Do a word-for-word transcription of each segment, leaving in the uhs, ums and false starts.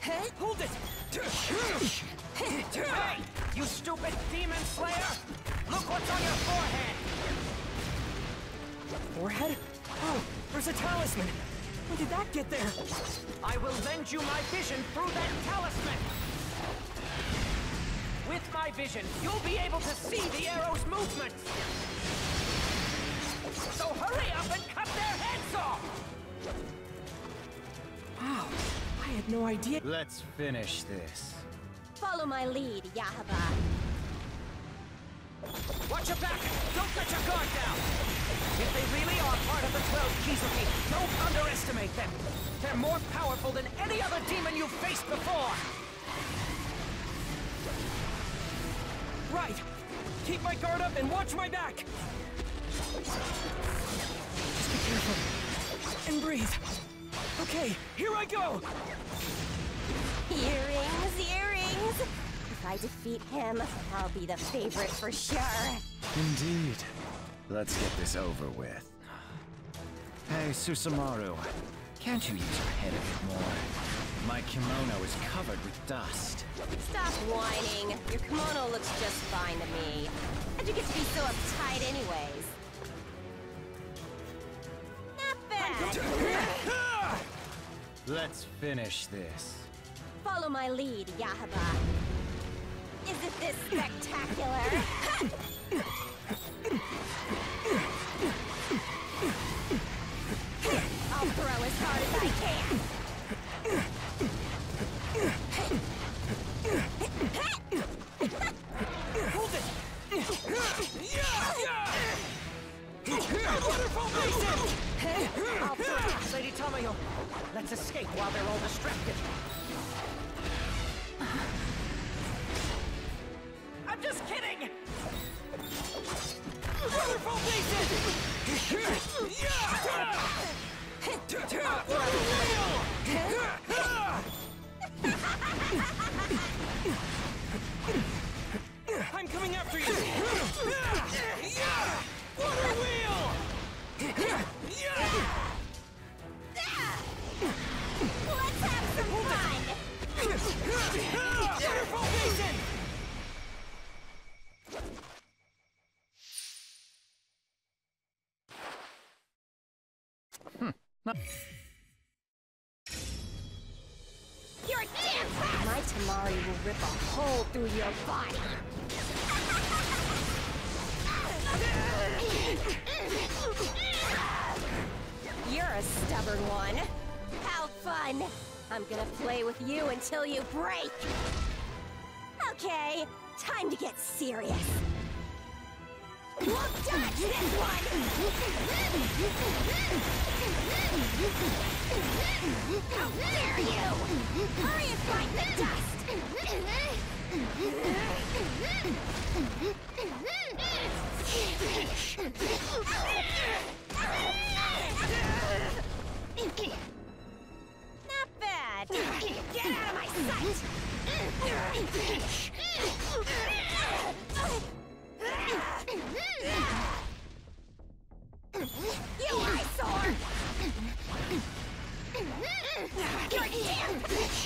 Hold it! Hey! You stupid demon slayer! Look what's on your forehead! Forehead? Oh, there's a talisman! When did that get there? I will lend you my vision through that talisman! With my vision, you'll be able to see the arrow's movements! So hurry up and cut their heads off! Wow, I had no idea. Let's finish this. Follow my lead, Yahaba. Watch your back! Don't let your guard down! If they really are part of the Twelve Kizuki, don't underestimate them! They're more powerful than any other demon you've faced before! Right! Keep my guard up and watch my back! Just be careful. And breathe. Okay, here I go! Earrings, earrings! If I defeat him, I'll be the favorite for sure. Indeed. Let's get this over with. Hey, Susumaru. Can't you use your head a bit more? My kimono is covered with dust. Stop whining. Your kimono looks just fine to me. How'd you get to be so uptight anyways? Not bad. Let's finish this. Follow my lead, Yahaba. Isn't this spectacular? I'll throw as hard as I can. Hold it! Waterfall basin! I'll throw. Lady Tamayo, let's escape while they're all distracted. I'm just kidding! Waterfall I'm coming after you! Water wheel! Let's have some fun! Waterfall basin! You're damn fast! My Tamari will rip a hole through your body! You're a stubborn one. How fun! I'm gonna play with you until you break! Okay, time to get serious. Won't dodge this one! How dare you! Hurry and fight the dust! Not bad! Get out of my sight! You eyesore! You're damn bitch!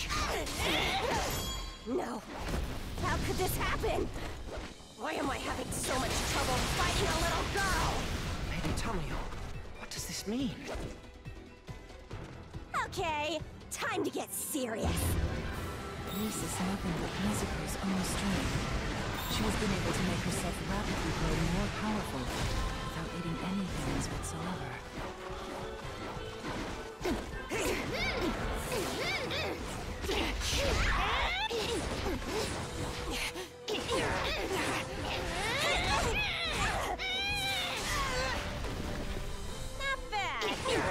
No. How could this happen? Why am I having so much trouble fighting a little girl? Lady Tamayo, what does this mean? Okay, time to get serious. This is nothing but Nezuko's own strength. She has been able to make herself rapidly grow more powerful without aiding any hands whatsoever. Not bad.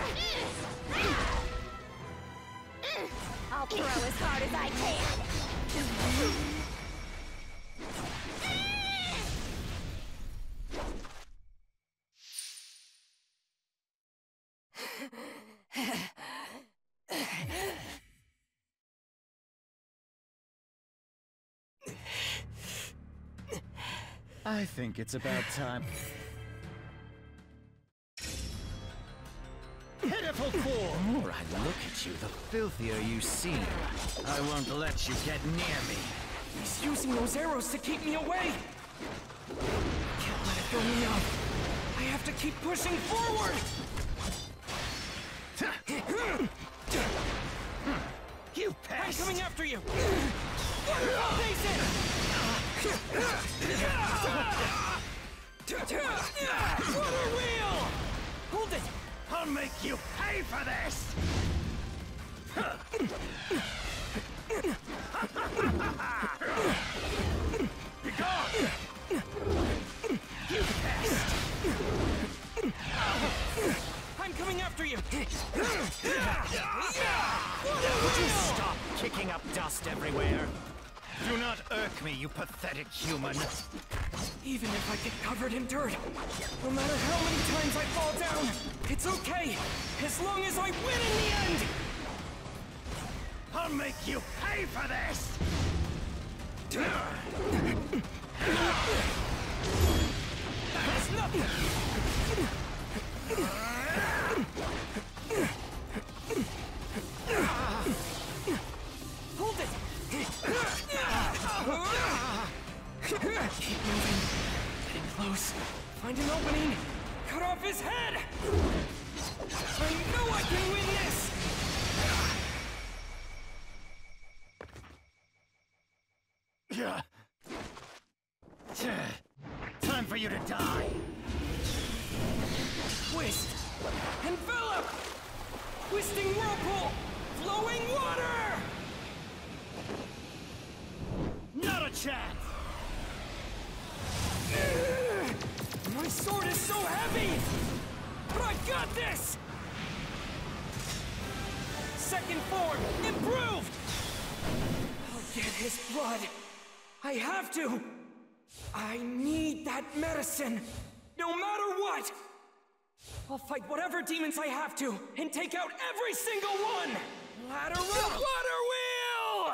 I'll throw as hard as I can. I think it's about time. pitiful fool! The more I look at you, the filthier you seem. I won't let you get near me. He's using those arrows to keep me away! I can't let it throw me off. I have to keep pushing forward! You pest! I'm coming after you! Waterfall Basin! Water wheel! Hold it! I'll make you pay for this! Be gone! You pest! I'm coming after you! Would you stop kicking up dust everywhere? Do not irk me, you pathetic human. Even if I get covered in dirt, no matter how many times I fall down, it's okay, as long as I win in the end! I'll make you pay for this! That's nothing! Hold it! Keep moving. Getting close. Find an opening. Cut off his head! I know I can win this! Time for you to die! Twist! Envelop! Twisting whirlpool! Flowing water! Not a chance! My sword is so heavy! But I got this! Second form, improved! I'll get his blood. I have to! I need that medicine! No matter what! I'll fight whatever demons I have to, and take out every single one! Ladder up! Water wheel!